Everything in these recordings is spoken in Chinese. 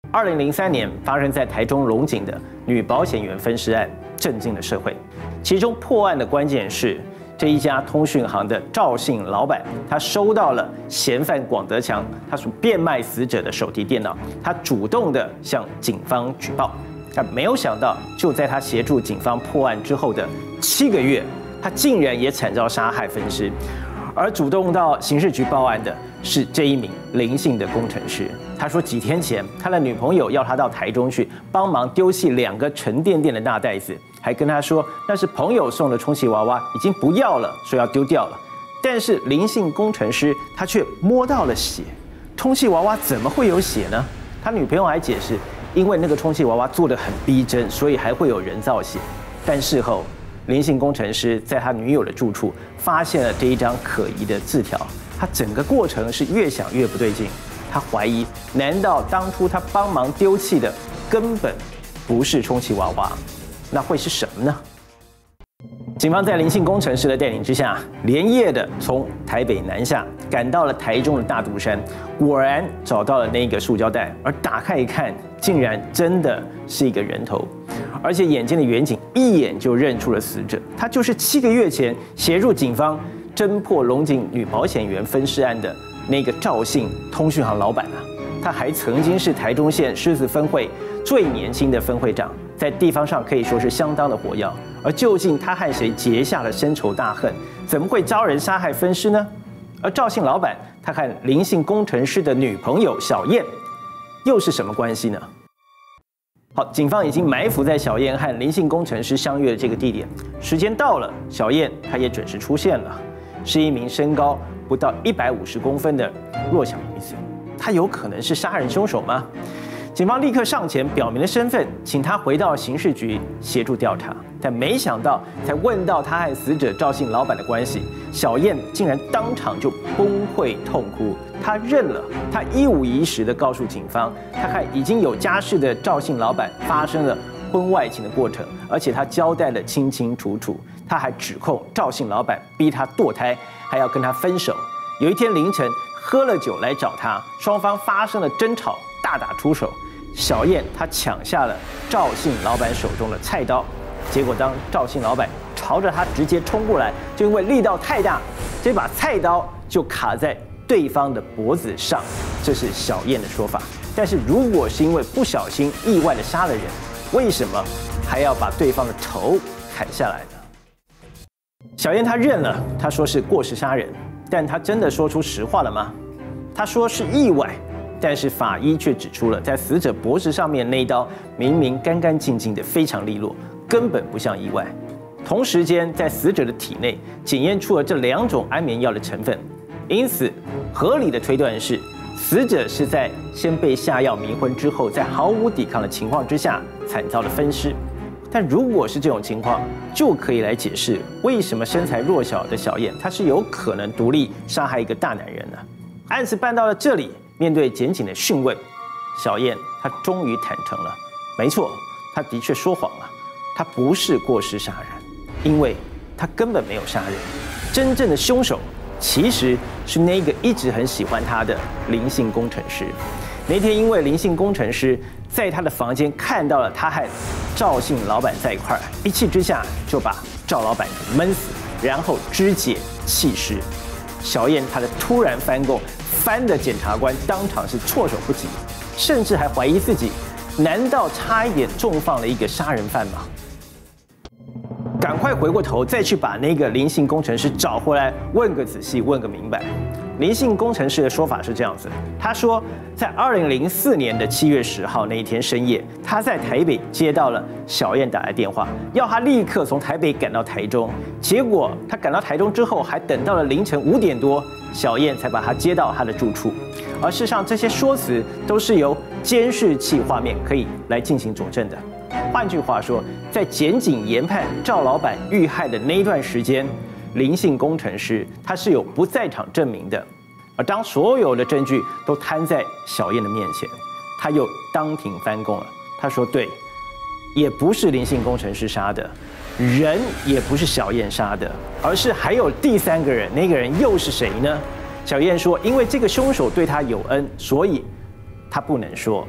2003年发生在台中龙井的女保险员分尸案，震惊了社会。其中破案的关键是，这一家通讯行的赵姓老板，他收到了嫌犯广德强他所变卖死者的手提电脑，他主动的向警方举报。但没有想到，就在他协助警方破案之后的7个月，他竟然也惨遭杀害分尸。而主动到刑事局报案的是这一名林姓的工程师。他说，几天前他的女朋友要他到台中去帮忙丢弃2个沉甸甸的大袋子，还跟他说那是朋友送的充气娃娃，已经不要了，说要丢掉了。但是林姓工程师他却摸到了血，充气娃娃怎么会有血呢？他女朋友还解释，因为那个充气娃娃做得很逼真，所以还会有人造血。但事后，林姓工程师在他女友的住处发现了这一张可疑的字条，他整个过程是越想越不对劲，他怀疑，难道当初他帮忙丢弃的根本不是充气娃娃，那会是什么呢？警方在林姓工程师的带领之下，连夜的从台北南下，赶到了台中的大肚山，果然找到了那个塑胶袋，而打开一看，竟然真的是一个人头，而且眼尖的员警一眼就认出了死者，他就是7个月前协助警方侦破龙井女保险员分尸案的那个赵姓通讯行老板啊。他还曾经是台中县狮子分会最年轻的分会长，在地方上可以说是相当的活跃。而究竟他和谁结下了深仇大恨，怎么会招人杀害分尸呢？而赵姓老板他和林姓工程师的女朋友小燕又是什么关系呢？好，警方已经埋伏在小燕和林姓工程师相约的这个地点，时间到了，小燕她也准时出现了，是一名身高不到150公分的弱小女子。她有可能是杀人凶手吗？警方立刻上前表明了身份，请她回到刑事局协助调查。但没想到，才问到她和死者赵姓老板的关系，小燕竟然当场就崩溃痛哭。她认了，她一五一十地告诉警方，她和已经有家室的赵姓老板发生了婚外情的过程，而且她交代得清清楚楚。她还指控赵姓老板逼她堕胎，还要跟她分手。有一天凌晨，喝了酒来找她，双方发生了争吵，大打出手。小燕她抢下了赵姓老板手中的菜刀，结果当赵姓老板朝着她直接冲过来，就因为力道太大，这把菜刀就卡在对方的脖子上，这是小燕的说法。但是如果是因为不小心意外的杀了人，为什么还要把对方的头砍下来呢？小燕她认了，她说是过失杀人，但她真的说出实话了吗？她说是意外。但是法医却指出了，在死者脖子上面那一刀明明干干净净的，非常利落，根本不像意外。同时间，在死者的体内检验出了这2种安眠药的成分，因此合理的推断是，死者是在先被下药迷昏之后，在毫无抵抗的情况之下惨遭了分尸。但如果是这种情况，就可以来解释为什么身材弱小的小燕，她是有可能独立杀害一个大男人呢？案子办到了这里。面对检警的讯问，小燕她终于坦诚了，没错，她的确说谎了，她不是过失杀人，因为她根本没有杀人，真正的凶手其实是那个一直很喜欢她的林姓工程师。那天因为林姓工程师在他的房间看到了他和赵姓老板在一块儿，一气之下就把赵老板给闷死，然后肢解弃尸。小燕她的突然翻供，翻的检察官当场是措手不及，甚至还怀疑自己，难道差一点重放了一个杀人犯吗？赶快回过头再去把那个林姓工程师找回来，问个仔细，问个明白。林姓工程师的说法是这样子，他说，在2004年的7月10号那一天深夜，他在台北接到了小燕打来电话，要他立刻从台北赶到台中。结果他赶到台中之后，还等到了凌晨5点多，小燕才把他接到他的住处。而事实上，这些说辞都是由监视器画面可以来进行佐证的。换句话说，在检警研判赵老板遇害的那一段时间，林姓工程师他是有不在场证明的。而当所有的证据都摊在小燕的面前，他又当庭翻供了。他说：“对，也不是林姓工程师杀的，人也不是小燕杀的，而是还有第3个人。那个人又是谁呢？”小燕说：“因为这个凶手对他有恩，所以他不能说。”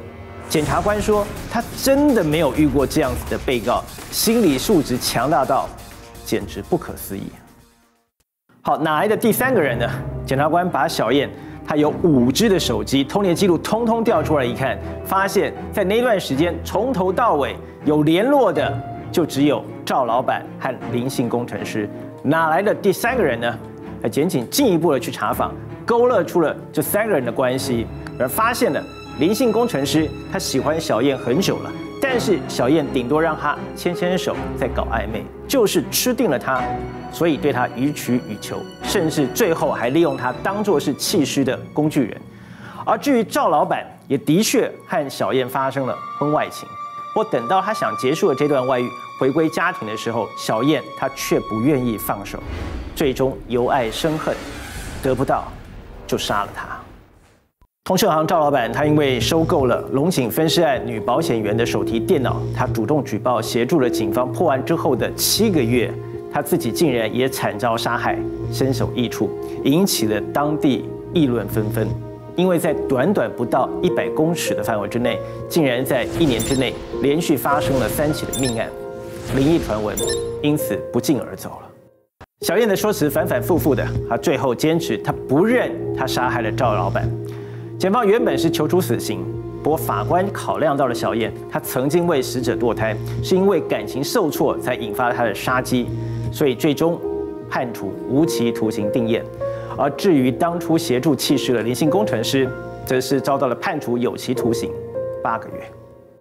检察官说，他真的没有遇过这样子的被告，心理素质强大到简直不可思议。好，哪来的第3个人呢？检察官把小燕他有5只的手机通联记录通通调出来一看，发现在那段时间从头到尾有联络的就只有赵老板和林姓工程师，哪来的第3个人呢？检警进一步的去查访，勾勒出了这3个人的关系，而发现了林姓工程师他喜欢小燕很久了，但是小燕顶多让他牵牵手，在搞暧昧，就是吃定了他，所以对他予取予求，甚至最后还利用他当作是弃尸的工具人。而至于赵老板，也的确和小燕发生了婚外情，不过等到他想结束了这段外遇，回归家庭的时候，小燕她却不愿意放手，最终由爱生恨，得不到就杀了他。通讯行赵老板，他因为收购了龙井分尸案女保险员的手提电脑，他主动举报，协助了警方破案之后的7个月，他自己竟然也惨遭杀害，身首异处，引起了当地议论纷纷。因为在短短不到100公尺的范围之内，竟然在1年之内连续发生了3起的命案，灵异传闻因此不胫而走了。小燕的说辞反反复复的，她最后坚持她不认她杀害了赵老板。检方原本是求处死刑，不过法官考量到了小燕，她曾经为死者堕胎，是因为感情受挫才引发了她的杀机，所以最终判处无期徒刑定谳。而至于当初协助弃尸的林姓工程师，则是遭到了判处有期徒刑8个月。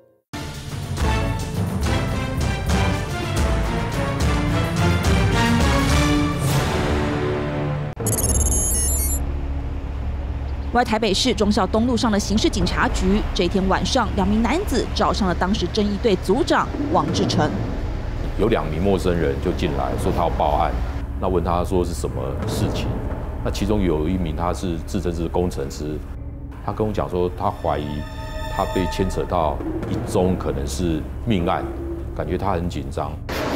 外台北市忠孝东路上的刑事警察局，这一天晚上，2名男子找上了当时侦缉队组长王志成。 有2名陌生人就进来说他要报案，那问他说是什么事情？那其中有1名他是自称是工程师，他跟我讲说他怀疑他被牵扯到一宗可能是命案，感觉他很紧张。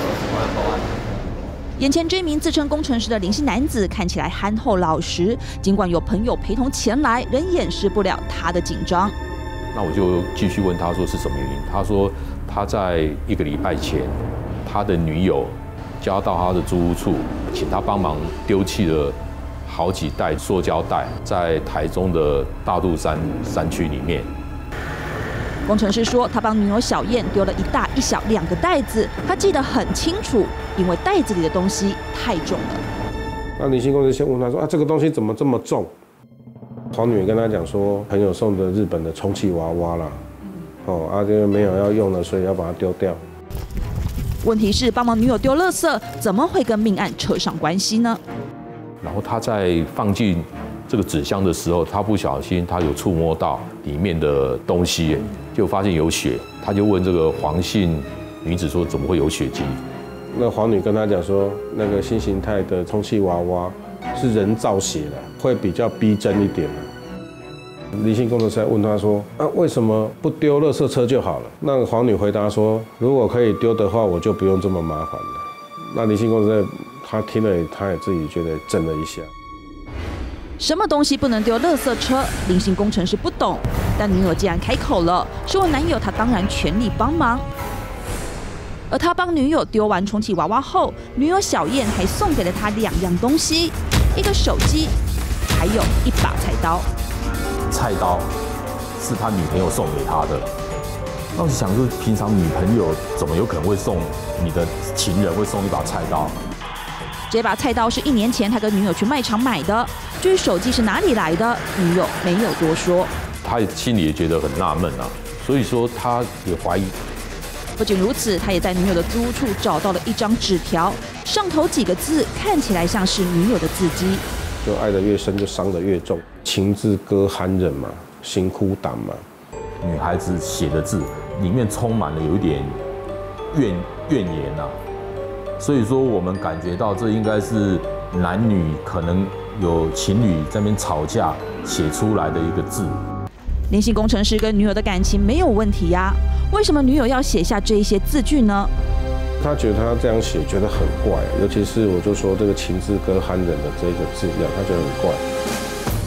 眼前这名自称工程师的林姓男子看起来憨厚老实，尽管有朋友陪同前来，仍掩饰不了他的紧张。 那我就继续问他说是什么原因？他说他在1个礼拜前，他的女友叫他到他的租屋处，请他帮忙丢弃了好几袋塑胶袋，在台中的大肚山山区里面。 工程师说，他帮女友小燕丢了1大1小2个袋子，他记得很清楚，因为袋子里的东西太重了。 那林姓工程师先问他说：“啊，这个东西怎么这么重？”黄女跟他讲说，朋友送的日本的充气娃娃啦，这个没有要用了，所以要把它丢掉。 问题是，帮忙女友丢垃圾，怎么会跟命案扯上关系呢？ 然后他在放进这个纸箱的时候，他不小心他有触摸到里面的东西，就发现有血，他就问这个黄姓女子说怎么会有血迹？ 那黄女跟他讲说，那个新形态的充气娃娃是人造血的，会比较逼真一点。林姓工程师问他说：“啊，为什么不丢垃圾车就好了？”那个黄女回答说：“如果可以丢的话，我就不用这么麻烦了。”那林姓工程师他听了，他也自己觉得震了一下。 什么东西不能丢垃圾车？林姓工程师不懂，但女友既然开口了，身为男友，他当然全力帮忙。而他帮女友丢完充气娃娃后，女友小燕还送给了他2样东西：一个手机，还有1把菜刀。 菜刀是他女朋友送给他的。那我想说，平常女朋友怎么有可能会送你的情人会送1把菜刀？ 这把菜刀是1年前他跟女友去卖场买的。至于手机是哪里来的，女友没有多说。 他心里也觉得很纳闷啊，所以说他也怀疑。 不仅如此，他也在女友的租屋处找到了1张纸条，上头几个字看起来像是女友的字迹。 就爱得越深，就伤得越重。情字歌酣人嘛，心哭胆嘛。 女孩子写的字里面充满了有一点怨言啊，所以说我们感觉到这应该是男女可能有情侣在那边吵架写出来的一个字。 林姓工程师跟女友的感情没有问题呀，为什么女友要写下这一些字句呢？ 他觉得他这样写觉得很怪，尤其是我就说这个情字歌酣人的这个字样，他觉得很怪。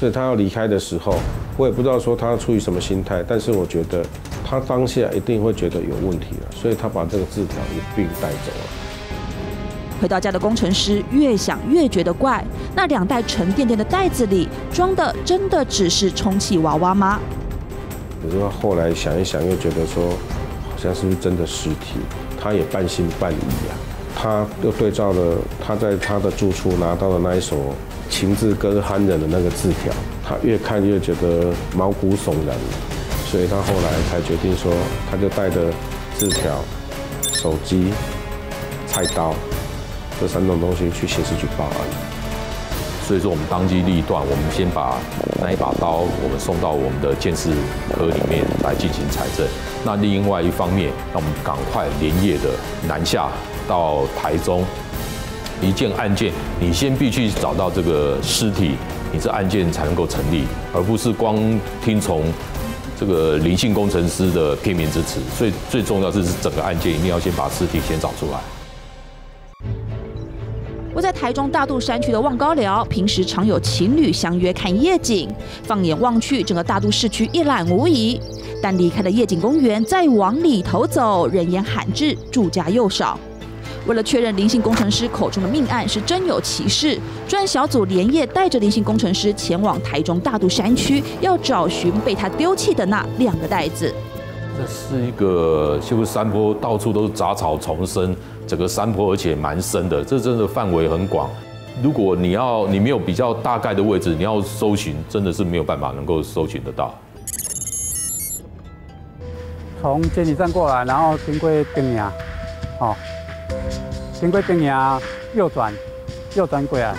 所以他要离开的时候，我也不知道说他出于什么心态，但是我觉得他当下一定会觉得有问题了，所以他把这个字条一并带走了。 回到家的工程师越想越觉得怪，那2袋沉甸甸的袋子里装的真的只是充气娃娃吗？ 可是后来想一想，又觉得说，好像是不是真的尸体？他也半信半疑啊。他又对照了他在他的住处拿到的那一首情字歌酣人的那个字条，他越看越觉得毛骨悚然，所以他后来才决定说，他就带着字条、手机、菜刀这3种东西去刑事局报案。 所以说我们当机立断，我们先把那一把刀我们送到我们的鉴识科里面来进行采证。那另外一方面，让我们赶快连夜的南下到台中。一件案件，你先必须找到这个尸体，你这案件才能够成立，而不是光听从这个林姓工程师的片面之词。所以最重要的是整个案件一定要先把尸体先找出来。 位在台中大肚山区的望高寮，平时常有情侣相约看夜景。放眼望去，整个大肚市区一览无遗。但离开了夜景公园，再往里头走，人烟罕至，住家又少。为了确认林姓工程师口中的命案是真有其事，专案小组连夜带着林姓工程师前往台中大肚山区，要找寻被他丢弃的那2个袋子。 这是一个就是山坡，到处都是杂草丛生，整个山坡而且蛮深的，这真的范围很广。如果你没有比较大概的位置，你要搜寻，真的是没有办法能够搜寻得到。 从监理站过来，然后经过丁牙，经过丁牙右转过来，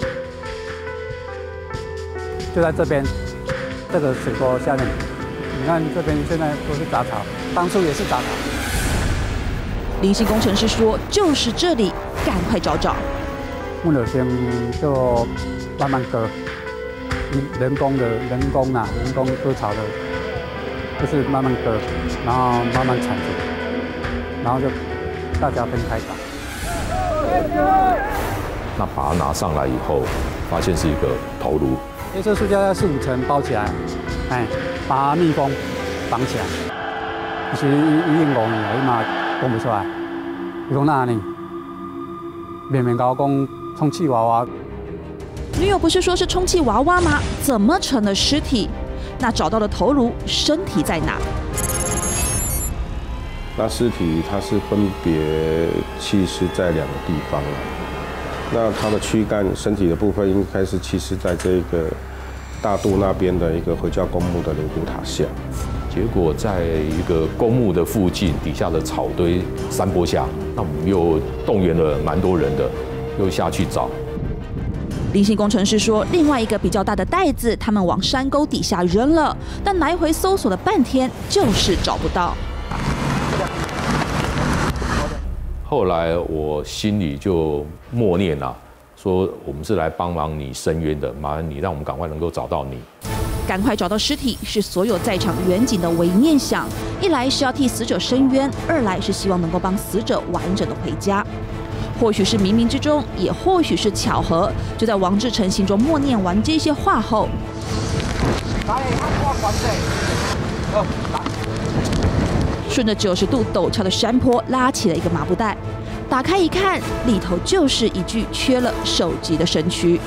就在这边，这个水沟下面。你看这边现在都是杂草，当初也是杂草。 林姓工程师说：“就是这里，赶快找找。” 木柳先就慢慢割，人工割草的，就是慢慢割，然后慢慢铲除，然后就大家分开打。 那把它拿上来以后，发现是一个头颅。 这塑胶要4、5层包起来，把它密封绑起来。其实一用工啊，伊嘛讲不出来。伊讲哪呢？绵绵高讲充气娃娃。 女友不是说是充气娃娃吗？怎么成了尸体？那找到的头颅，身体在哪？ 那尸体它是分别弃尸在2个地方了。那它的躯干身体的部分应该是弃尸在这个大肚那边的一个回教公墓的灵骨塔下。 结果在一个公墓的附近底下的草堆山坡下，那我们又动员了蛮多人的，又下去找。 林姓工程师说，另外一个比较大的袋子，他们往山沟底下扔了，但来回搜索了半天，就是找不到。 后来我心里就默念啊，说我们是来帮忙你伸冤的，麻烦你让我们赶快能够找到你。 赶快找到尸体是所有在场员警的唯一念想，一来是要替死者伸冤，二来是希望能够帮死者完整的回家。或许是冥冥之中，也或许是巧合，就在王志成心中默念完这些话后，顺着90度陡峭的山坡拉起了一个麻布袋，打开一看，里头就是一具缺了手机的身躯。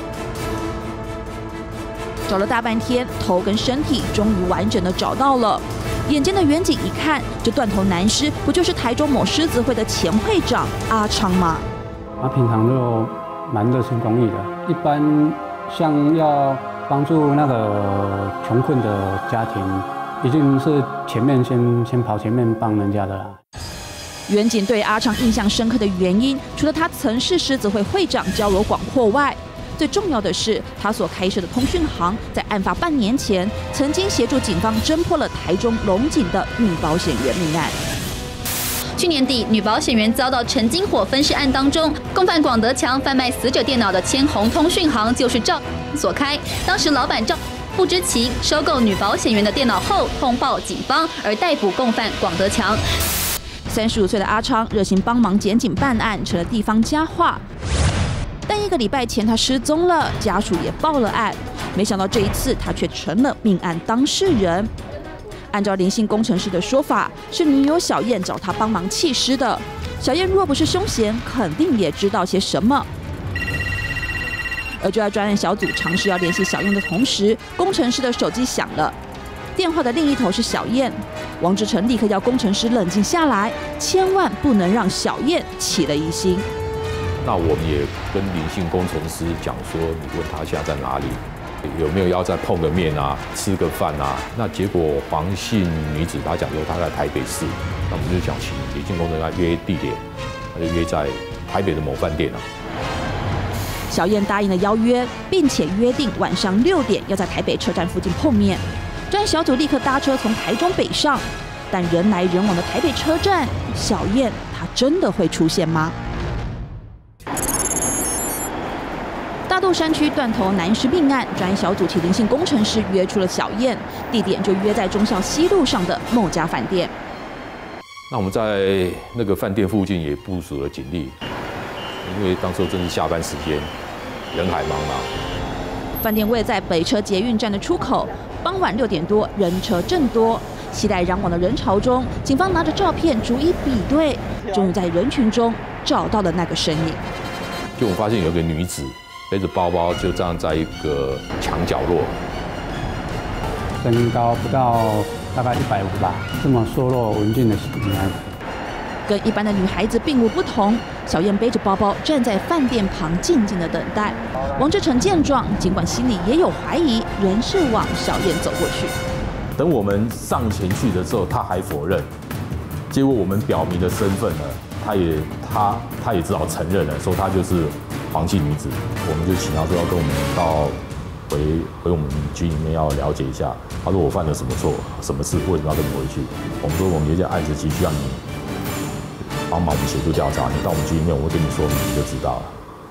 找了大半天，头跟身体终于完整的找到了。眼尖的远景一看，这断头男尸不就是台中某狮子会的前会长阿昌吗？ 他平常就蛮热心公益的，一般像要帮助那个穷困的家庭，一定是前面先跑前面帮人家的啦。 远景对阿昌印象深刻的原因，除了他曾是狮子会会长，交友广阔外，最重要的是他所开设的通讯行，在案发半年前，曾经协助警方侦破了台中龙井的女保险员命案。 去年底，女保险员遭到陈金火分尸案当中，共犯广德强贩卖死者电脑的千宏通讯行就是赵所开。当时老板赵不知情，收购女保险员的电脑后，通报警方，而逮捕共犯广德强。 35岁的阿昌热心帮忙检警办案，成了地方佳话。但1个礼拜前他失踪了，家属也报了案。 没想到这一次他却成了命案当事人。按照林姓工程师的说法，是女友小燕找他帮忙弃尸的。小燕若不是凶嫌，肯定也知道些什么。而就在专案小组尝试要联系小燕的同时，工程师的手机响了，电话的另一头是小燕。王志成立刻要工程师冷静下来，千万不能让小燕起了疑心。 那我们也跟林姓工程师讲说，你问他现在在哪里？有没有要再碰个面啊，吃个饭啊？那结果黄姓女子她讲说她在台北市，那我们就想请林姓工程师约地点，她就约在台北的某饭店啊。 小燕答应了邀约，并且约定晚上6点要在台北车站附近碰面。专案小组立刻搭车从台中北上，但人来人往的台北车站，小燕她真的会出现吗？大肚山区断头男尸命案，专案小组请林姓工程师约出了小燕，地点就约在忠孝西路上的某家饭店。 那我们在那个饭店附近也部署了警力，因为当时正是下班时间，人海茫茫。 饭店位在北车捷运站的出口，傍晚6点多，人车正多，期待攘往的人潮中，警方拿着照片逐一比对，终于在人群中找到了那个身影。 就我们发现有个女子背着包包，就这样在一个墙角落， 身高不到大概150吧，这么瘦弱文静的女孩子。 跟一般的女孩子并无不同，小燕背着包包站在饭店旁静静的等待。王志成见状，尽管心里也有怀疑，仍是往小燕走过去。 等我们上前去的时候，他还否认。结果我们表明的身份呢，他也只好承认了，说他就是黄姓女子。我们就请他说要跟我们到回我们局里面要了解一下。他说我犯了什么错，什么事，为什么要跟你回去？我们说我们有一件案子急需要你帮忙我们协助调查，你到我们局里面，我会跟你说明，你就知道了。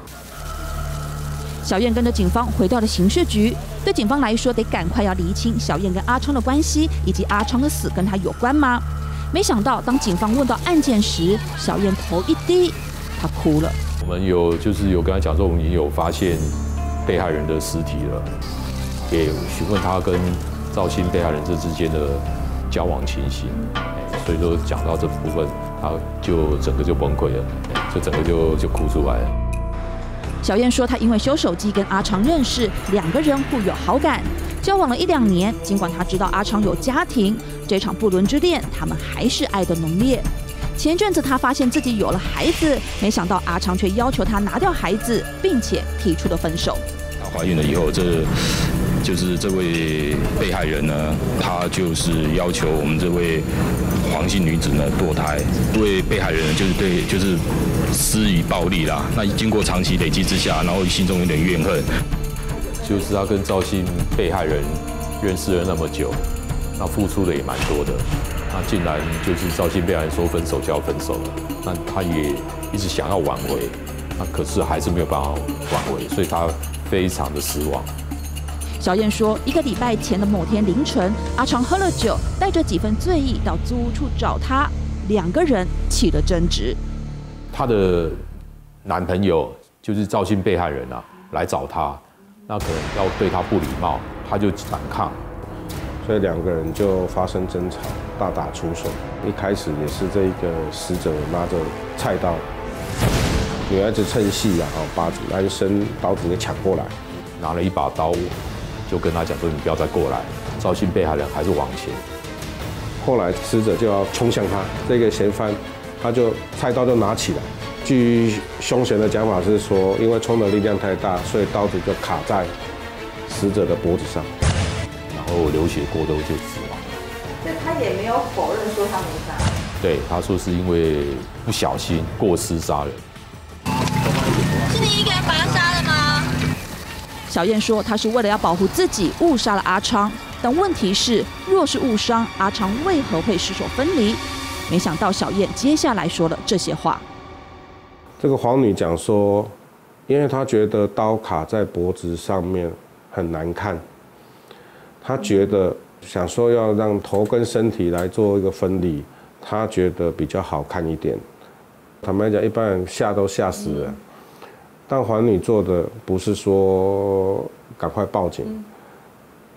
小燕跟着警方回到了刑事局，对警方来说，得赶快要厘清小燕跟阿昌的关系，以及阿昌的死跟他有关吗？没想到，当警方问到案件时，小燕头一低，她哭了。 我们有跟他讲说，我们已经有发现被害人的尸体了，也询问他跟赵姓被害人这之间的交往情形。所以说讲到这部分，他就整个就崩溃了，就整个就哭出来了。 小燕说，她因为修手机跟阿昌认识，2个人互有好感，交往了1、2年。尽管她知道阿昌有家庭，这场不伦之恋，他们还是爱得浓烈。前阵子她发现自己有了孩子，没想到阿昌却要求她拿掉孩子，并且提出了分手。 她怀孕了以后，就是这位被害人呢，她就是要求我们这位黄姓女子呢堕胎。这位被害人就是施以暴力啦。那经过长期累积之下，然后心中有点怨恨。 就是他跟赵姓被害人认识了那么久，那付出的也蛮多的。那竟然就是赵姓被害人说分手就要分手了，那他也一直想要挽回，那可是还是没有办法挽回，所以他非常的失望。 小燕说，1个礼拜前的某天凌晨，阿昌喝了酒，带着几分醉意到租屋处找她，2个人起了争执。 她的男朋友就是赵姓被害人啊，来找她，那可能要对她不礼貌，她就反抗， 所以2个人就发生争吵，大打出手。一开始也是这一个死者拿着菜刀，女孩子趁隙啊，把男生刀子给抢过来， 拿了一把刀。就跟他讲说：“你不要再过来。”赵姓被害人还是往前。 后来死者就要冲向他，这个嫌犯他就菜刀就拿起来。据凶嫌的讲法是说，因为冲的力量太大，所以刀子就卡在死者的脖子上， 然后流血过多就死亡了。 所以他也没有否认说他没杀。 对，他说是因为不小心过失杀人。 是你一个人把他杀了吗？ 小燕说，她是为了要保护自己，误杀了阿昌。但问题是，若是误伤，阿昌为何会失手分离？没想到小燕接下来说了这些话。 这个黄女讲说，因为她觉得刀卡在脖子上面很难看，她觉得想说要让头跟身体来做一个分离，她觉得比较好看一点。坦白讲，一般人吓都吓死了。但黄女做的不是说赶快报警，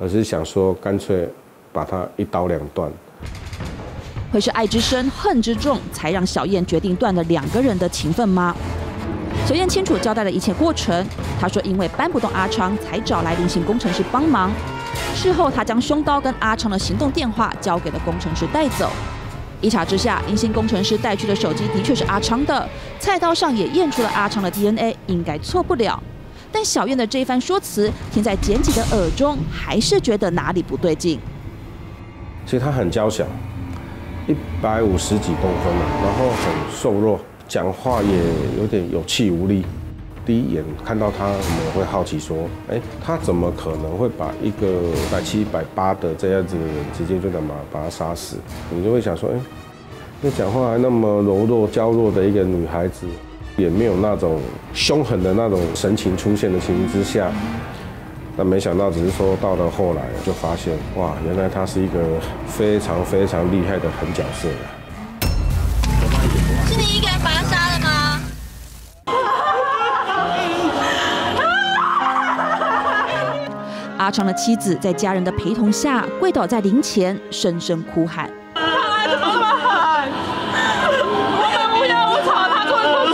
而是想说干脆把它一刀两断。 会是爱之深、恨之重，才让小燕决定断了2个人的情分吗？小燕清楚交代了一切过程。她说，因为搬不动阿昌，才找来林姓工程师帮忙。事后，她将凶刀跟阿昌的行动电话交给了工程师带走。一查之下，林姓工程师带去的手机的确是阿昌的，菜刀上也验出了阿昌的 DNA， 应该错不了。但小燕的这一番说辞，听在检警的耳中，还是觉得哪里不对劲。 其实他很娇小，150几公分了，然后很瘦弱，讲话也有点有气无力。第一眼看到他，我们会好奇说，他怎么可能会把一个170、180的这样子的人，直接就把他杀死？你就会想说，那讲话还那么柔弱娇弱的一个女孩子，也没有那种凶狠的那种神情出现的情形之下，但没想到只是说到了后来就发现，哇，原来他是一个非常非常厉害的狠角色。 是你一个人把他杀了吗？ 阿昌的妻子在家人的陪同下跪倒在灵前，深深哭喊：“ 他怎么那么狠？我们无冤无仇，他错不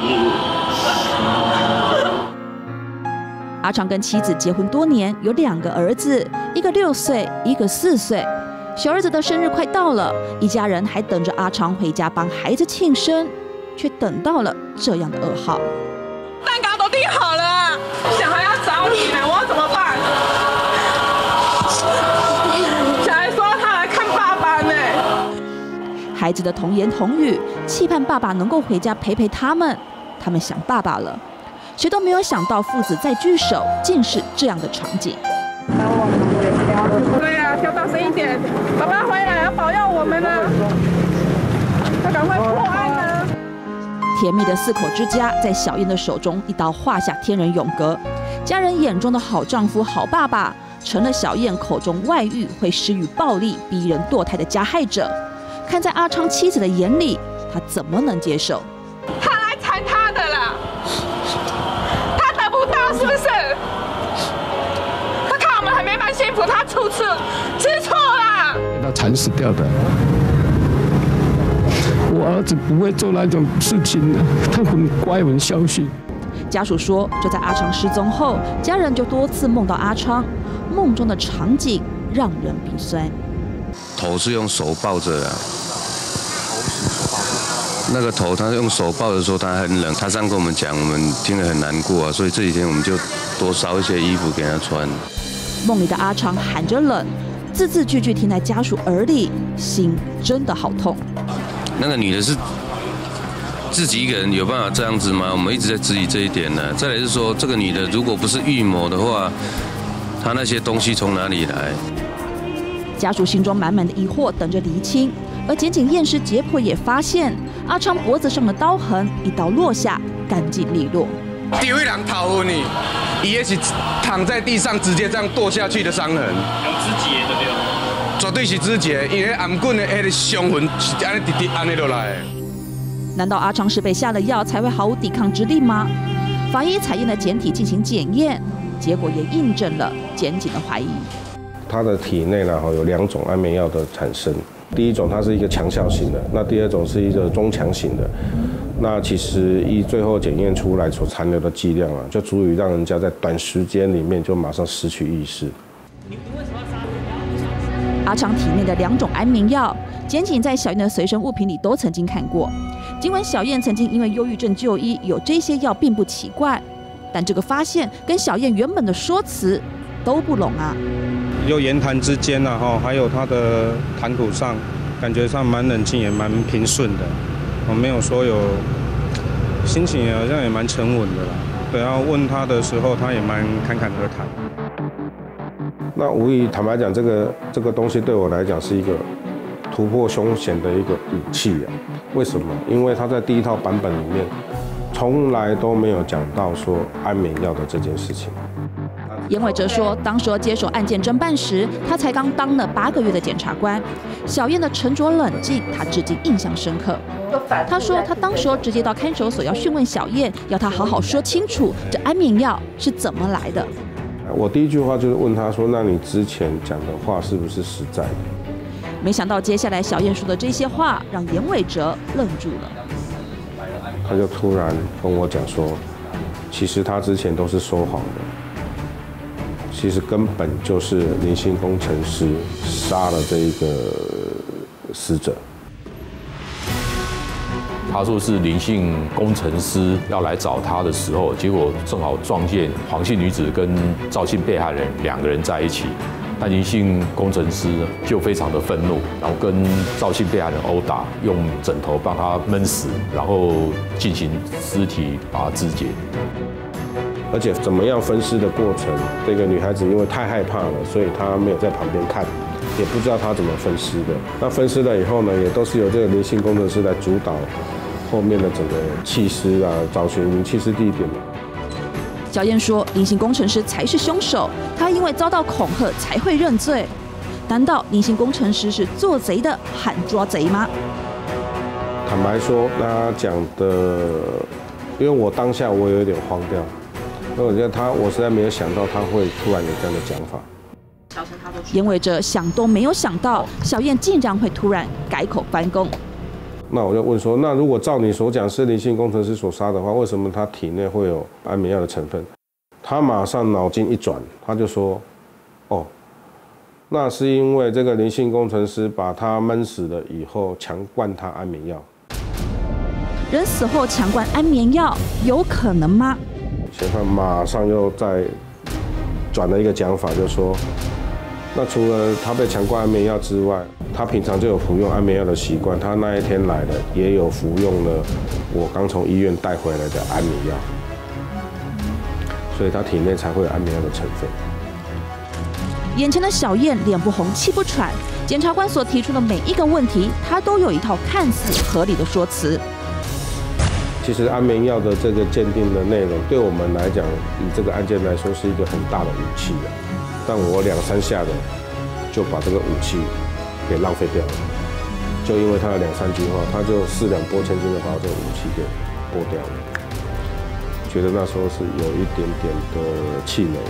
错？” 阿昌跟妻子结婚多年，有2个儿子，一个6岁，一个4岁。小儿子的生日快到了，一家人还等着阿昌回家帮孩子庆生，却等到了这样的噩耗。 蛋糕都订好了，小孩要找你呢，我要怎么办？小孩说他来看爸爸呢。 孩子的童言童语，期盼爸爸能够回家陪陪他们。他们想爸爸了，谁都没有想到父子再聚首，竟是这样的场景。 对呀，叫大声一点，爸爸回来要保佑我们呢，要赶快破案呢。 甜蜜的4口之家，在小燕的手中一刀划下天人永隔。家人眼中的好丈夫、好爸爸，成了小燕口中外遇会施予暴力、逼人堕胎的加害者。看在阿昌妻子的眼里，他怎么能接受？ 他来缠他的啦，他得不到是不是？他看我们还没蛮幸福，他处吃错啦， 被他缠死掉的。我儿子不会做那种事情的，他很乖很孝顺。 家属说，就在阿昌失踪后，家人就多次梦到阿昌，梦中的场景让人鼻酸。 头是用手抱着啊，那个头他用手抱着说他很冷，他这样跟我们讲，我们听得很难过啊，所以这几天我们就多烧一些衣服给他穿。 梦里的阿昌喊着冷，字字句句听在家属耳里，心真的好痛。 那个女的是自己一个人有办法这样子吗？我们一直在质疑这一点呢。再来是说，这个女的如果不是预谋的话，她那些东西从哪里来？ 家属心中满满的疑惑，等着厘清。而检警验尸解剖也发现，阿昌脖子上的刀痕一刀落下，干净利落。 第一人头昏呢，伊也是躺在地上直接这样剁下去的伤痕。用肢解的对。绝对是肢解，因为颔棍的那个伤痕是安尼直直安尼落来的。 难道阿昌是被下了药才会毫无抵抗之力吗？法医采验了检体进行检验，结果也印证了检警的怀疑。 他的体内呢有2种安眠药的产生，第一种它是一个强效型的，那第2种是一个中强型的。那其实依最后检验出来所残留的剂量啊，就足以让人家在短时间里面就马上失去意识。 阿昌体内的2种安眠药，检警在小燕的随身物品里都曾经看过。尽管小燕曾经因为忧郁症就医，有这些药并不奇怪，但这个发现跟小燕原本的说辞都不拢啊。 有言谈之间啊，还有他的谈吐上，感觉上蛮冷静，也蛮平顺的，没有说有心情好像也蛮沉稳的啦。对，然后问他的时候，他也蛮侃侃而谈。 那无疑坦白讲，这个东西对我来讲是一个突破凶险的一个武器啊。为什么？因为他在第1套版本里面从来都没有讲到说安眠药的这件事情。 严伟哲说，当时接手案件侦办时，他才刚当了8个月的检察官。小燕的沉着冷静，他至今印象深刻。他说，他当时直接到看守所要讯问小燕，要他好好说清楚这安眠药是怎么来的。 我第一句话就是问他说：“那你之前讲的话是不是实在的？” 没想到接下来小燕说的这些话让严伟哲愣住了。 他就突然跟我讲说：“其实他之前都是说谎的，其实根本就是林姓工程师杀了这一个死者。” 他说是林姓工程师要来找他的时候，结果正好撞见黄姓女子跟赵姓被害人2个人在一起。那林姓工程师就非常的愤怒，然后跟赵姓被害人殴打，用枕头帮他闷死，然后进行尸体把他肢解。 而且怎么样分尸的过程，这个女孩子因为太害怕了，所以她没有在旁边看，也不知道她怎么分尸的。那分尸了以后呢，也都是由这个林姓工程师来主导后面的整个弃尸啊，找寻弃尸地点。 小燕说，林姓工程师才是凶手，他因为遭到恐吓才会认罪。难道林姓工程师是做贼的喊抓贼吗？ 坦白说，他讲的，因为我当下我有一点慌掉，因为我觉得我实在没有想到他会突然有这样的讲法。 严伟哲想都没有想到，小燕竟然会突然改口翻供。 那我就问说，那如果照你所讲是林姓工程师所杀的话，为什么他体内会有安眠药的成分？他马上脑筋一转，他就说，哦，那是因为这个林姓工程师把他闷死了以后，强灌他安眠药。 人死后强灌安眠药，有可能吗？ 嫌犯马上又再转了一个讲法，就说，那除了他被强灌安眠药之外，他平常就有服用安眠药的习惯，他那一天来的也有服用了我刚从医院带回来的安眠药，所以他体内才会有安眠药的成分。 眼前的小燕脸不红气不喘，检察官所提出的每一个问题，他都有一套看似合理的说辞。 其实安眠药的这个鉴定的内容，对我们来讲，以这个案件来说是一个很大的武器啊。但我2、3下的就把这个武器给浪费掉了，就因为他的2、3句话，他就4两拨千斤的把这个武器给拨掉了。觉得那时候是有一点点的气馁。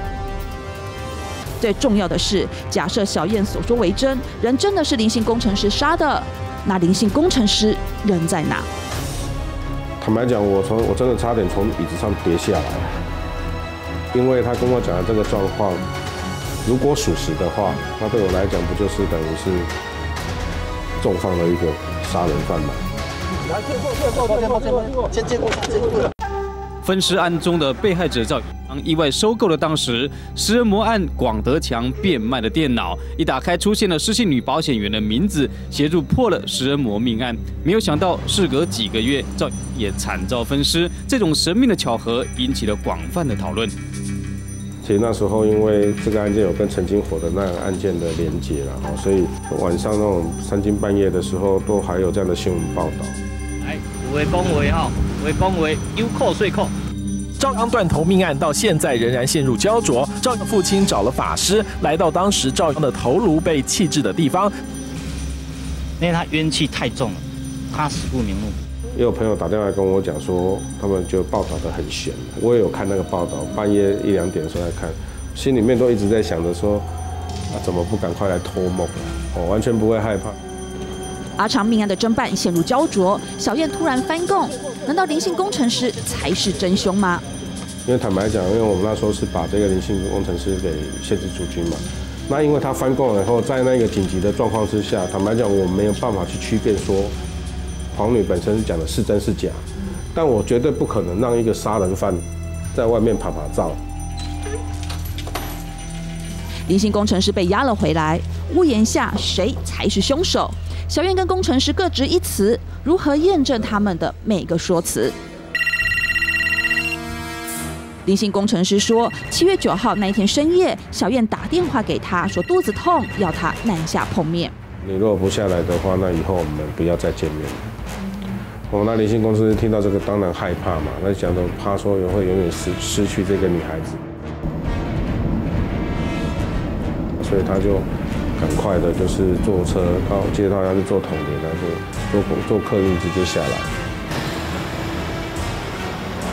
最重要的是，假设小燕所说为真，人真的是林姓工程师杀的，那林姓工程师人在哪？ 坦白讲，我真的差点从椅子上跌下来，因为他跟我讲的这个状况，如果属实的话，那对我来讲不就是等于是重放了一个杀人犯吗？ 分尸案中的被害者赵意外收购了当时食人魔案广德强变卖的电脑，一打开出现了失信女保险员的名字，协助破了食人魔命案。没有想到，事隔几个月，赵也惨遭分尸，这种神秘的巧合引起了广泛的讨论。 其实那时候因为这个案件有跟陈金火的那个案件的连结了，所以晚上那种3更半夜的时候，都还有这样的新闻报道。 来，有的讲话哈，有的讲话有扣税扣。 赵阳断头命案到现在仍然陷入焦灼。赵阳父亲找了法师来到当时赵阳的头颅被弃置的地方， 因为他冤气太重了，他死不瞑目。 也有朋友打电话跟我讲说，他们就报道得很悬。我也有看那个报道，半夜1、2点的时候在看，心里面都一直在想着说，怎么不赶快来托梦啊？我完全不会害怕。 阿长命案的侦办陷入焦灼，小燕突然翻供，难道林姓工程师才是真凶吗？ 因为坦白讲，因为我们那时候是把这个林姓工程师给限制出军嘛，那因为他翻供了以后，在那个紧急的状况之下，坦白讲，我没有办法去区辨说黄女本身讲的是真是假，但我绝对不可能让一个杀人犯在外面拍拍照。 林姓工程师被押了回来，屋檐下谁才是凶手？小燕跟工程师各执一词，如何验证他们的每个说辞？林姓工程师说，7月9号那一天深夜，小燕打电话给他说肚子痛，要他南下碰面。 你如果不下来的话，那以后我们不要再见面了。那林姓工程师听到这个当然害怕嘛，那想着怕说会永远失去这个女孩子，所以他就赶快的，就是坐车接到要去坐统联，他就坐客运直接下来。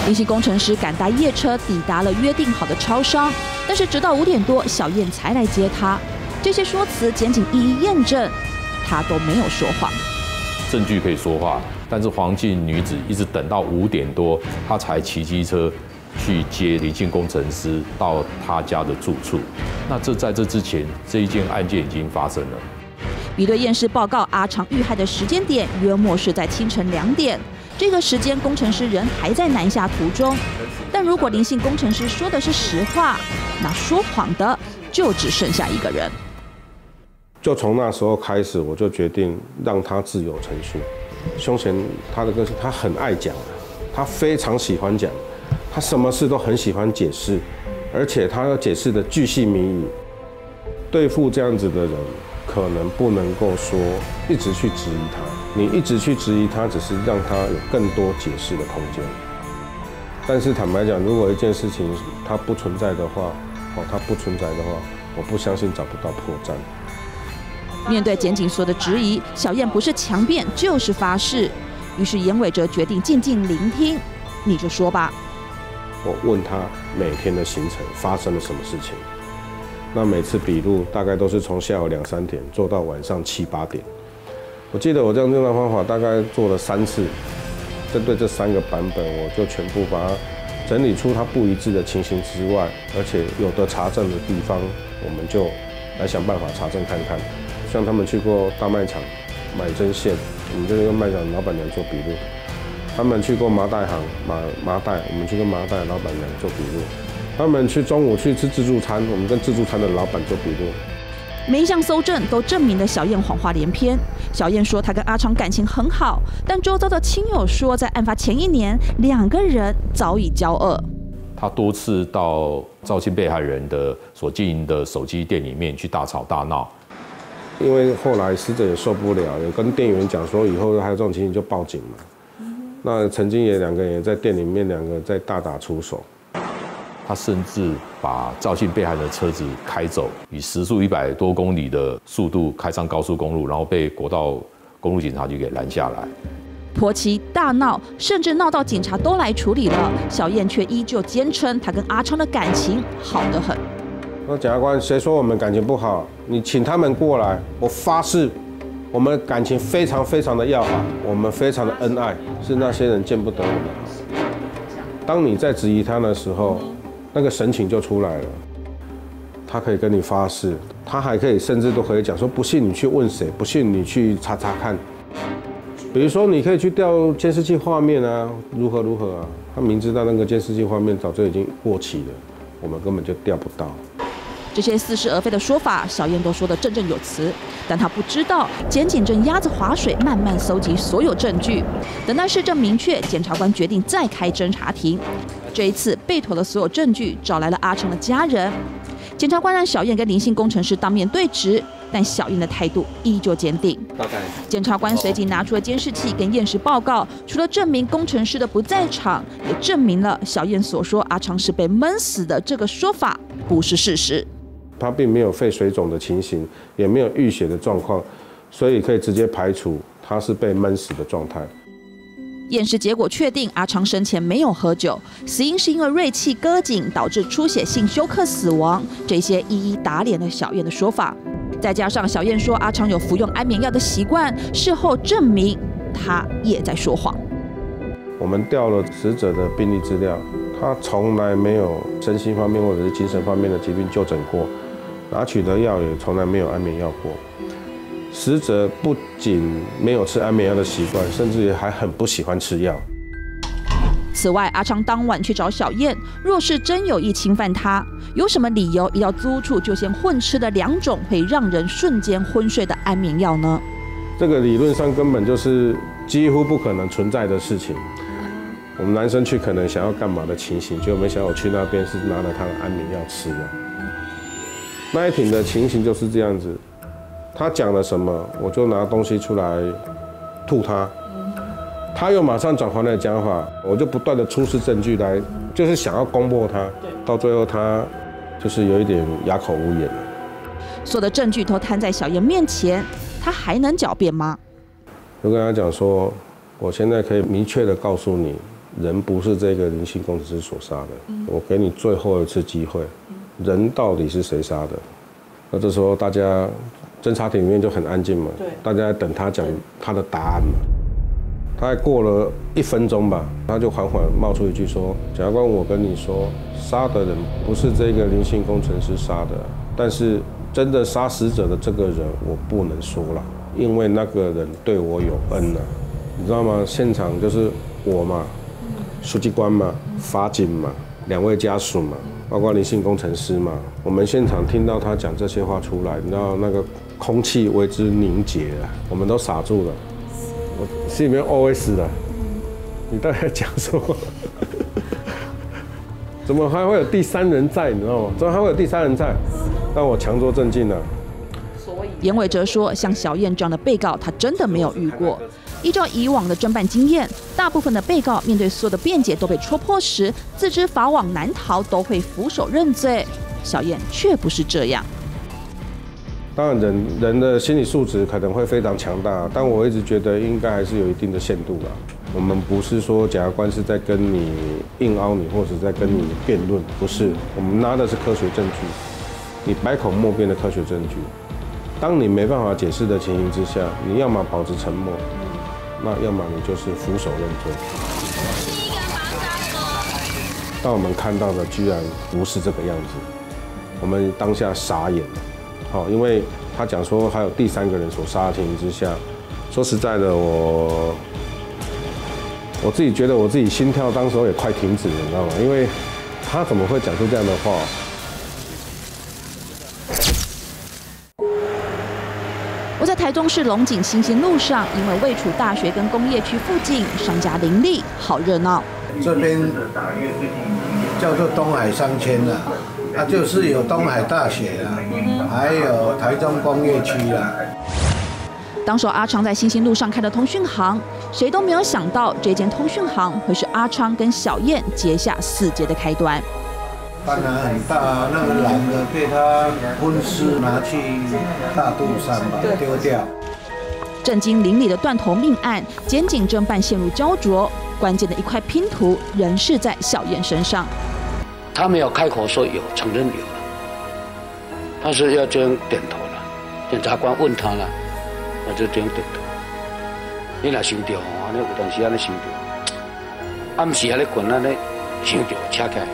林姓工程师赶搭夜车抵达了约定好的超商，但是直到5点多，小燕才来接他。这些说辞，检警一一验证，他都没有说谎。 证据可以说话，但是黄姓女子一直等到5点多，她才骑机车去接林姓工程师到他家的住处。那在这之前，这一件案件已经发生了。 比对验尸报告，阿长遇害的时间点约莫是在清晨2点。这个时间，工程师人还在南下途中。但如果林姓工程师说的是实话，那说谎的就只剩下一个人。 就从那时候开始，我就决定让他自由陈述。凶嫌他的个性，他很爱讲，他非常喜欢讲，他什么事都很喜欢解释，而且他要解释的巨细靡遗。对付这样子的人，可能不能够说一直去质疑他，你一直去质疑他，只是让他有更多解释的空间。但是坦白讲，如果一件事情它不存在的话，它不存在的话，我不相信找不到破绽。 面对检警所的质疑，小燕不是强辩就是发誓。于是严伟哲决定静静聆听，你就说吧。 我问他每天的行程发生了什么事情，那每次笔录大概都是从下午2、3点做到晚上7、8点。我记得我这样用的方法大概做了3次，针对这3个版本，我就全部把它整理出它不一致的情形之外，而且有的查证的地方，我们就来想办法查证看看。像他们去过大卖场买针线，我们就跟卖场老板娘做笔录；他们去过麻袋行买麻袋，我们去跟麻袋老板娘做笔录；他们中午去吃自助餐，我们跟自助餐的老板做笔录。 每一项搜证都证明了小燕谎话连篇。小燕说她跟阿长感情很好，但周遭的亲友说，在案发前1年，2个人早已交恶。 他多次到赵姓被害人的所经营的手机店里面去大吵大闹。 因为后来死者也受不了，也跟店员讲说，以后还有这种情形就报警嘛。那曾经也2个人也在店里面2个在大打出手。 他甚至把赵姓被害人的车子开走，以时速100多公里的速度开上高速公路，然后被国道公路警察局给拦下来。 婆媳大闹，甚至闹到警察都来处理了，小燕却依旧坚称她跟阿昌的感情好得很。 那检察官，谁说我们感情不好？你请他们过来，我发誓，我们感情非常非常的要好，我们非常的恩爱，是那些人见不得我们好。当你在质疑他的时候，那个神情就出来了。他可以跟你发誓，他还可以甚至都可以讲说，不信你去问谁，不信你去查查看。比如说，你可以去调监视器画面啊，如何啊。他明知道那个监视器画面早就已经过期了，我们根本就调不到。 这些似是而非的说法，小燕都说得振振有词，但她不知道，检警正鸭子划水，慢慢搜集所有证据，等待事证明确，检察官决定再开侦查庭。这一次备妥了所有证据，找来了阿成的家人。检察官让小燕跟林姓工程师当面对质，但小燕的态度依旧坚定。检察官随即拿出了监视器跟验尸报告，除了证明工程师的不在场，也证明了小燕所说阿长是被闷死的这个说法不是事实。 他并没有肺水肿的情形，也没有淤血的状况，所以可以直接排除他是被闷死的状态。 验尸结果确定，阿长生前没有喝酒，死因是因为锐器割颈导致出血性休克死亡。这些一一打脸了小燕的说法，再加上小燕说阿长有服用安眠药的习惯，事后证明他也在说谎。 我们调了死者的病历资料，他从来没有身心方面或者是精神方面的疾病就诊过，拿取的药也从来没有安眠药过。死者不仅没有吃安眠药的习惯，甚至也还很不喜欢吃药。 此外，阿昌当晚去找小燕，若是真有意侵犯他，有什么理由一到租处就先混吃的2种会让人瞬间昏睡的安眠药呢？ 这个理论上根本就是几乎不可能存在的事情。我们男生去可能想要干嘛的情形，结果没想到我去那边是拿了他的安眠药吃的。那一庭的情形就是这样子。他讲了什么，我就拿东西出来吐他，他又马上转换了讲法，我就不断的出示证据来，就是想要攻破他，到最后他就是有一点哑口无言。 所有的证据都摊在小燕面前，他还能狡辩吗？ 就跟他讲说，我现在可以明确的告诉你， 人不是这个林姓工程师所杀的，我给你最后一次机会，人到底是谁杀的？那这时候大家侦查庭里面就很安静嘛，大家在等他讲他的答案嘛。大概过了1分钟吧，他就缓缓冒出一句说：“检察官，我跟你说，杀的人不是这个林姓工程师杀的，但是真的杀死者的这个人我不能说了，因为那个人对我有恩啊，你知道吗？现场就是我嘛，书记官嘛，法警嘛，2位家属嘛，包括林姓工程师嘛，我们现场听到他讲这些话出来，你知道那个空气为之凝结了，我们都傻住了。”我心里面 OS 了，你到底在讲什么？怎么还会有第3人在？你知道吗？怎么还会有第3人在？让我强作镇静了。 严伟哲说，像小燕这样的被告，他真的没有遇过。依照以往的侦办经验，大部分的被告面对所有的辩解都被戳破时，自知法网难逃，都会俯首认罪。小燕却不是这样。 当然人的心理素质可能会非常强大，但我一直觉得应该还是有一定的限度啦。我们不是说检察官是在跟你硬凹你，或者在跟你辩论，不是，我们拿的是科学证据，你百口莫辩的科学证据。当你没办法解释的情形之下，你要么保持沉默，那要么你就是俯首认罪。但我们看到的居然不是这个样子，我们当下傻眼了。好，因为他讲说还有第3个人所杀的情形之下，说实在的，我自己觉得我自己心跳当时候也快停止了，你知道吗？因为他怎么会讲出这样的话？ 我在台中市龙井新兴路上，因为位处大学跟工业区附近，商家林立，好热闹。 这边叫做东海商圈啦，它就是有东海大学啦，还有台中工业区啦。 当时阿昌在新兴路上开的通讯行，谁都没有想到这间通讯行会是阿昌跟小燕结下死结的开端。 当然很大，那个男的被他分尸拿去大肚山把它丢掉。 震惊邻里的断头命案，检警侦办陷入焦灼，关键的一块拼图仍是在小燕身上。 他没有开口说有，承认有了，他是要这样点头了。检察官问他了，他就这样点头。你若想到哦，安尼有当时安尼想到，暗时安尼困安尼想到车起来。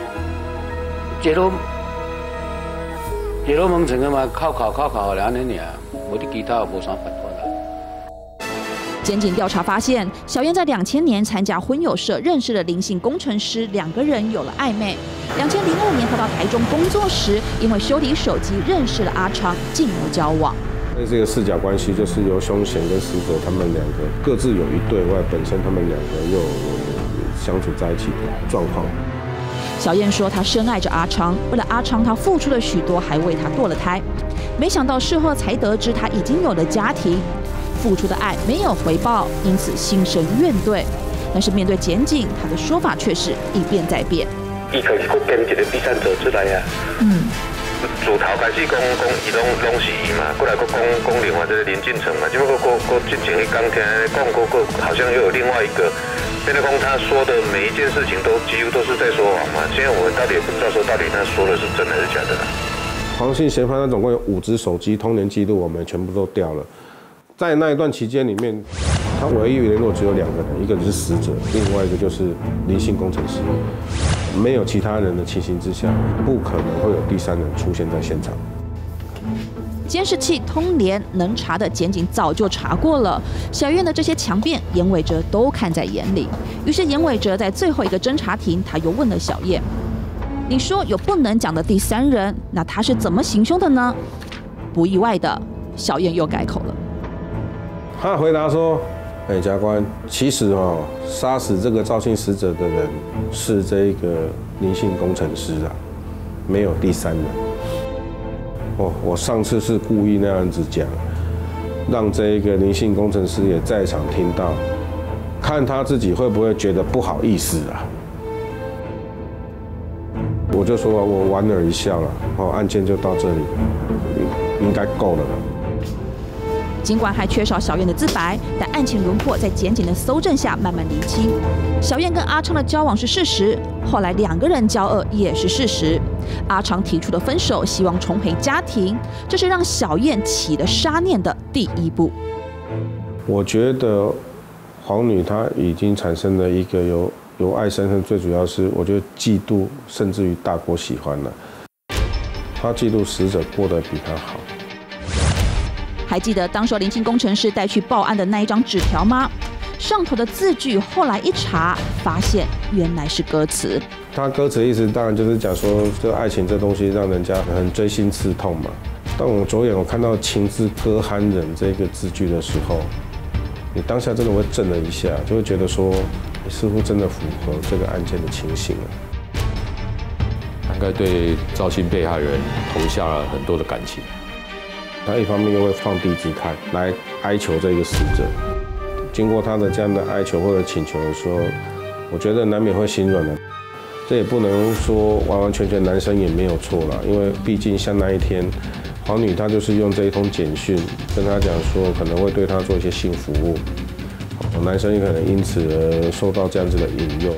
这都蒙成个嘛，靠了安尼尔，无啲其他无啥办法啦。 检警调查发现，小燕在2000年参加婚友社认识了林姓工程师，2个人有了暧昧。2002年她到台中工作时，因为修理手机认识了阿昌，进而交往。 这个4角关系就是由凶嫌跟死者他们2个各自有一对外，本身他们2个又有相处在一起的状况。 小燕说，她深爱着阿昌，为了阿昌，她付出了许多，还为他堕了胎。没想到事后才得知，她已经有了家庭，付出的爱没有回报，因此心生怨怼。但是面对检警，她的说法却是一变再变。 伊开始佫编一个第3者出来啊。自头开始讲伊拢是伊嘛，过来佫讲另外这个林进成嘛，只不过佫进前一刚听讲佫好像又有另外一个。变得公他说的每一件事情都几乎都是在说谎嘛，现在我们到底也不知道说到底他说的是真的还是假的啦。 黄姓嫌犯他总共有5只手机，通联记录我们全部都调了。在那一段期间里面，他唯一联络只有2个人，一个是死者，另外一个就是林姓工程师。没有其他人的情形之下，不可能会有第3人出现在现场。 监视器、通联能查的检警早就查过了，小燕的这些强辩，严伟哲都看在眼里。于是严伟哲在最后一个侦查庭，他又问了小燕：“你说有不能讲的第3人，那他是怎么行凶的呢？”不意外的，小燕又改口了。 他回答说：“检察官，其实杀死这个赵姓死者的人是这个林姓工程师啊，没有第3人。”我上次是故意那样子讲，让这个林姓工程师也在场听到，看他自己会不会觉得不好意思啊？我就说我莞尔一笑了，案件就到这里，应该够了。 尽管还缺少小燕的自白，但案情轮廓在检警的搜证下慢慢厘清。小燕跟阿昌的交往是事实，后来2个人交恶也是事实。阿昌提出的分手，希望重回家庭，这是让小燕起了杀念的第一步。 我觉得黄女她已经产生了一个由爱生恨，最主要是我觉得嫉妒，甚至于大过喜欢了。她嫉妒死者过得比她好。 还记得当时林姓工程师带去报案的那一张纸条吗？上头的字句后来一查，发现原来是歌词。 他歌词的意思当然就是讲说，这爱情这东西让人家很锥心刺痛嘛。但我着眼我看到情字歌酣人这个字句的时候，你当下真的会震了一下，就会觉得说，你似乎真的符合这个案件的情形了。 应该对赵姓被害人投下了很多的感情。 他一方面又会放低姿态来哀求这个死者，经过他的这样的哀求或者请求的时候，我觉得难免会心软的。这也不能说完完全全男生也没有错啦，因为毕竟像那一天，黄女她就是用这一通简讯跟他讲说可能会对他做一些性服务，男生也可能因此而受到这样子的引诱。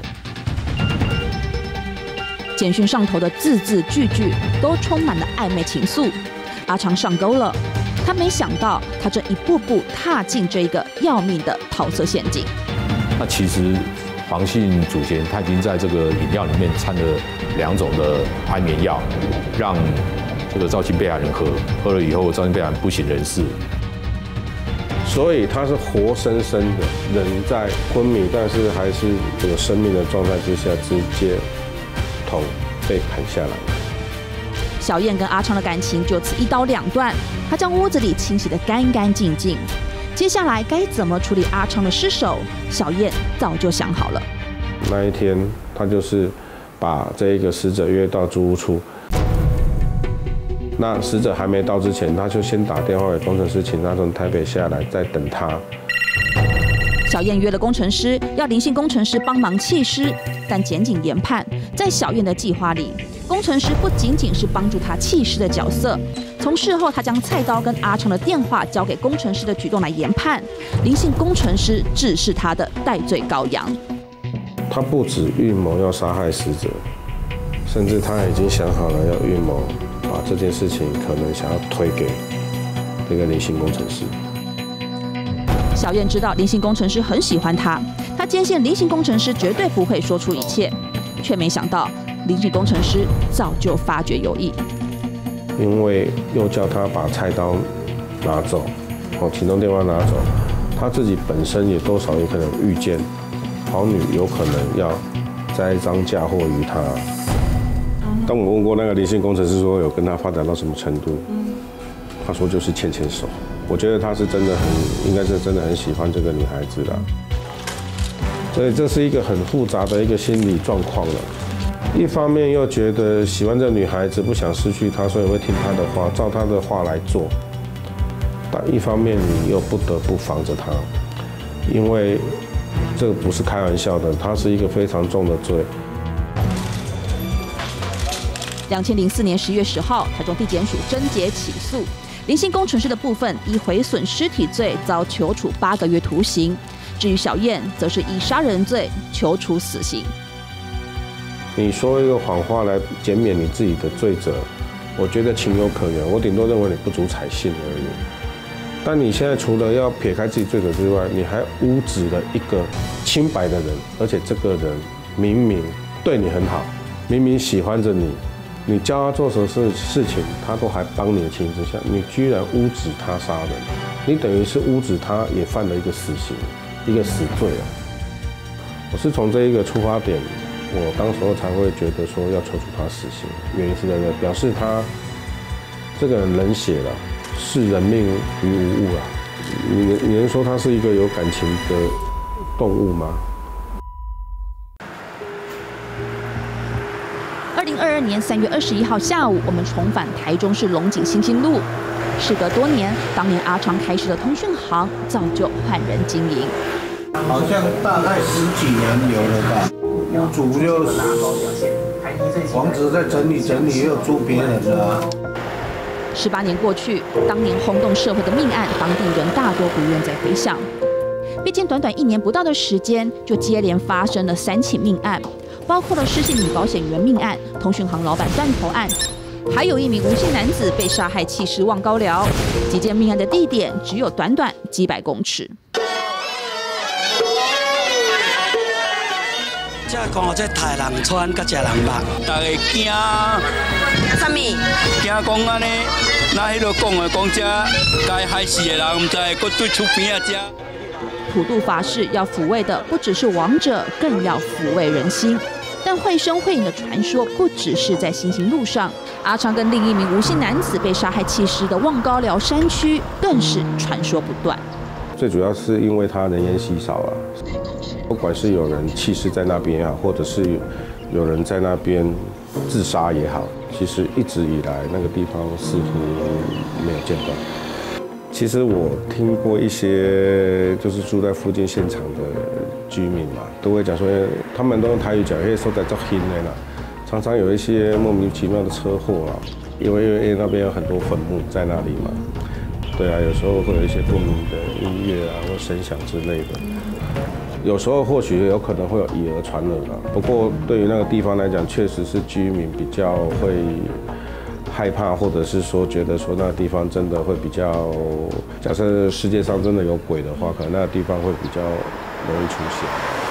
简讯上头的字字句句都充满了暧昧情愫。阿昌上钩了，他没想到他正一步步踏进这一个要命的桃色陷阱。 那其实黄姓祖先他已经在这个饮料里面掺了2种的安眠药，让这个赵姓被害人喝了以后，赵姓被害人不省人事。 所以他是活生生的人在昏迷，但是还是这个生命的状态之下，直接头被砍下来。 小燕跟阿昌的感情就此一刀2断，他将屋子里清洗得干干净净。接下来该怎么处理阿昌的尸首，小燕早就想好了。 那一天，他就是把这一个死者约到租屋处。那死者还没到之前，他就先打电话给工程师，请他从台北下来，再等他。 小燕约了工程师，要林姓工程师帮忙弃尸，但检警研判，在小燕的计划里，工程师不仅仅是帮助他弃尸的角色。从事后，他将菜刀跟阿昌的电话交给工程师的举动来研判，林姓工程师只是他的代罪羔羊。 他不止预谋要杀害死者，甚至他已经想好了要预谋把这件事情可能想要推给这个林姓工程师。 小燕知道林姓工程师很喜欢他，他坚信林姓工程师绝对不会说出一切，却没想到林姓工程师早就发觉有异。 因为又叫他把菜刀拿走，行动电话拿走，他自己本身也多少也可能预见黄女有可能要栽赃嫁祸于他。当我问过那个林姓工程师说有跟他发展到什么程度，他说就是牵手。我觉得他是真的应该是真的很喜欢这个女孩子啦，所以这是一个很复杂的一个心理状况了。一方面又觉得喜欢这个女孩子，不想失去她，所以会听她的话，照她的话来做。但一方面你又不得不防着她，因为这个不是开玩笑的，它是一个非常重的罪。 2004年10月10号，台中地检署侦结起诉林姓工程师的部分，以毁损尸体罪遭求处8个月徒刑。至于小燕，则是以杀人罪求处死刑。 你说一个谎话来减免你自己的罪责，我觉得情有可原，我顶多认为你不足采信而已。但你现在除了要撇开自己罪责之外，你还污指了一个清白的人，而且这个人明明对你很好，明明喜欢着你，你叫他做什么事情，他都还帮你的情况之下，你居然污指他杀人，你等于是污指他也犯了一个死刑，一个死罪啊！我是从这一个出发点，我当时候才会觉得说要求处他死刑，原因是在这，表示他这个人冷血了，视人命于无物啊！你能说他是一个有感情的动物吗 ？2022年3月21号下午，我们重返台中市龙井新兴路。事隔多年，当年阿昌开设的通讯行早就换人经营。 好像大概10几年有了吧。屋主就房子在整理，又租别人的啊。 18年过去，当年轰动社会的命案，当地人大多不愿再回想。毕竟短短1年不到的时间，就接连发生了3起命案，包括了失信女保险员命案、通讯行老板断头案，还有1名吴姓男子被杀害弃尸望高寮。几件命案的地点只有短短几百公尺。 这讲这杀人穿，甲食人肉，大家惊。什么？惊讲安尼，那迄个讲这该害死的人，唔知搁对厝边啊遮。 普渡法事要抚慰的不只是亡者，更要抚慰人心。但绘声绘影的传说不只是在行刑路上，阿昌跟另1名吴姓男子被杀害弃尸的望高寮山区，更是传说不断。 最主要是因为它人烟稀少啊，不管是有人弃尸在那边也好，或者是有人在那边自杀也好，其实一直以来那个地方似乎没有间断。其实我听过一些就是住在附近现场的居民嘛，都会讲说，他们都用台语讲，因为说在做新的啦，常常有一些莫名其妙的车祸啦，因为那边有很多坟墓在那里嘛，对啊，有时候会有一些不明的音乐啊或声响之类的，有时候或许有可能会有以讹传讹啦。不过对于那个地方来讲，确实是居民比较会害怕，或者是说觉得说那个地方真的会比较，假设世界上真的有鬼的话，可能那个地方会比较容易出现。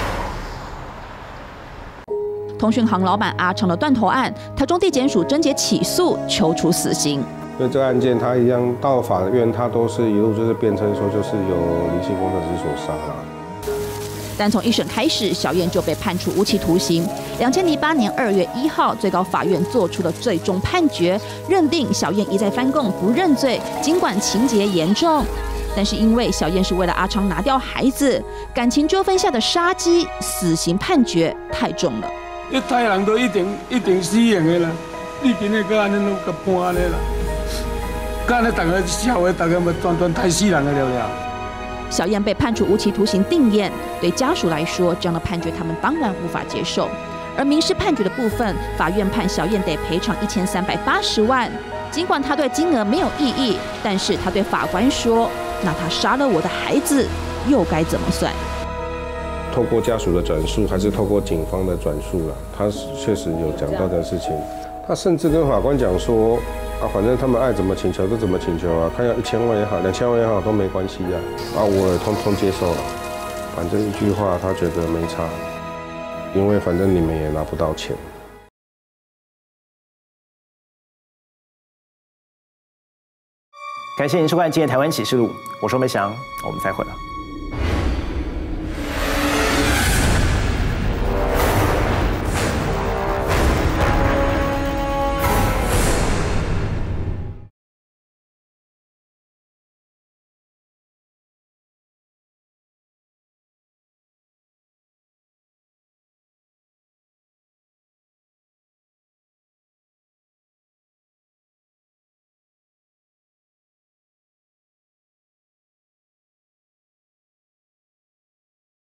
通讯行老板阿昌的断头案，台中地检署侦结起诉，求处死刑。 因为这个案件，他一样到法院，他都是一路就是辩称说就是由林姓工程师所杀啦。 但从1审开始，小燕就被判处无期徒刑。2008年2月1号，最高法院做出了最终判决，认定小燕一再翻供，不认罪。尽管情节严重，但是因为小燕是为了阿昌拿掉孩子，感情纠纷下的杀机，死刑判决太重了。 一杀人都一定死刑的啦，你今日搁安尼拢甲判安尼啦，甲安尼大家社会大家咪全太死人了了。 小燕被判处无期徒刑定谳，对家属来说，这样的判决他们当然无法接受。而民事判决的部分，法院判小燕得赔偿1380万。尽管他对金额没有异议，但是他对法官说：“那他杀了我的孩子，又该怎么算？” 透过家属的转述，还是透过警方的转述啦，他确实有讲到的事情。他甚至跟法官讲说：“啊，反正他们爱怎么请求就怎么请求啊，看要1000万也好，2000万也好都没关系呀。啊，我也通通接受了。反正一句话，他觉得没差，因为反正你们也拿不到钱。” 感谢您收看今天《台湾启示录》，我是梅翔，我们再会了。